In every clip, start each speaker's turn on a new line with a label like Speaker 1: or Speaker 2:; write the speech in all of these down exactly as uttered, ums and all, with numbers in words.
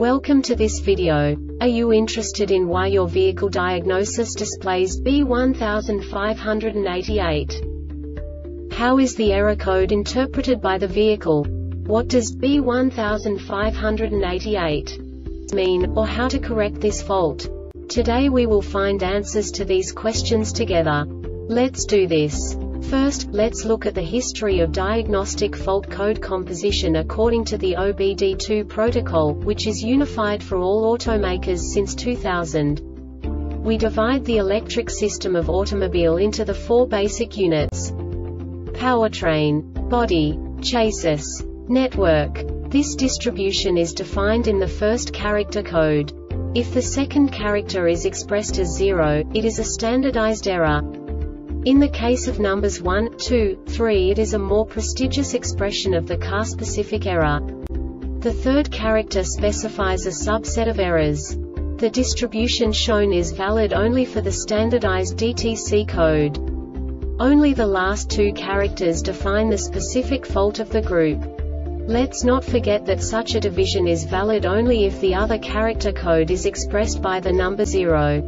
Speaker 1: Welcome to this video. Are you interested in why your vehicle diagnosis displays B one five eight eight? How is the error code interpreted by the vehicle? What does B one five eight eight mean, or how to correct this fault? Today we will find answers to these questions together. Let's do this. First, let's look at the history of diagnostic fault code composition according to the O B D two protocol, which is unified for all automakers since two thousand. We divide the electric system of automobile into the four basic units: powertrain, body, chassis, network. This distribution is defined in the first character code. If the second character is expressed as zero, it is a standardized error. In the case of numbers one, two, three, it is a more prestigious expression of the car-specific error. The third character specifies a subset of errors. The distribution shown is valid only for the standardized D T C code. Only the last two characters define the specific fault of the group. Let's not forget that such a division is valid only if the other character code is expressed by the number zero.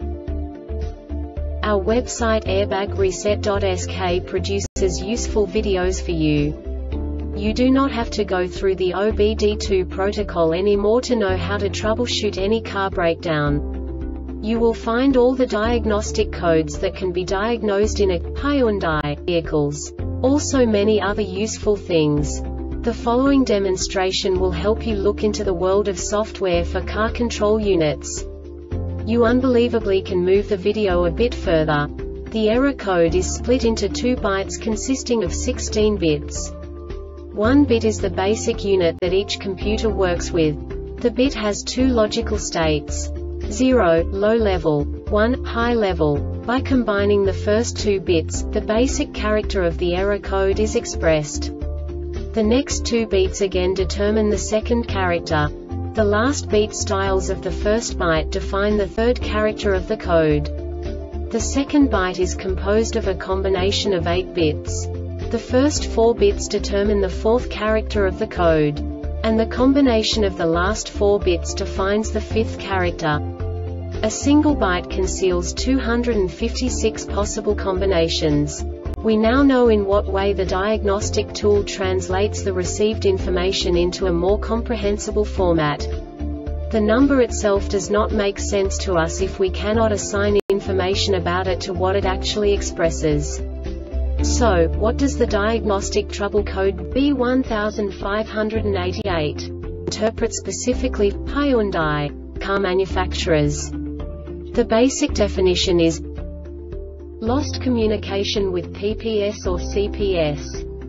Speaker 1: Our website airbag reset dot S K produces useful videos for you. You do not have to go through the O B D two protocol anymore to know how to troubleshoot any car breakdown. You will find all the diagnostic codes that can be diagnosed in a Hyundai vehicles. Also many other useful things. The following demonstration will help you look into the world of software for car control units. You unbelievably can move the video a bit further. The error code is split into two bytes consisting of sixteen bits. One bit is the basic unit that each computer works with. The bit has two logical states: zero, low level, one, high level. By combining the first two bits, the basic character of the error code is expressed. The next two bits again determine the second character. The last beat styles of the first byte define the third character of the code. The second byte is composed of a combination of eight bits. The first four bits determine the fourth character of the code. And the combination of the last four bits defines the fifth character. A single byte conceals two hundred fifty-six possible combinations. We now know in what way the diagnostic tool translates the received information into a more comprehensible format. The number itself does not make sense to us if we cannot assign information about it to what it actually expresses. So, what does the diagnostic trouble code B one five eight eight interpret specifically for Hyundai car manufacturers? The basic definition is lost communication with P P S or C P S.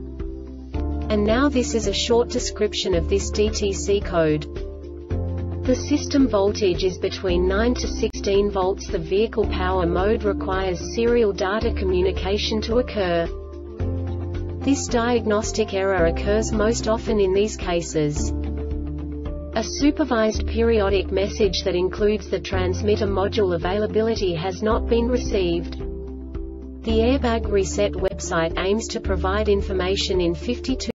Speaker 1: And now this is a short description of this D T C code. The system voltage is between nine to sixteen volts. The vehicle power mode requires serial data communication to occur. This diagnostic error occurs most often in these cases: a supervised periodic message that includes the transmitter module availability has not been received. The Airbag Reset website aims to provide information in fifty-two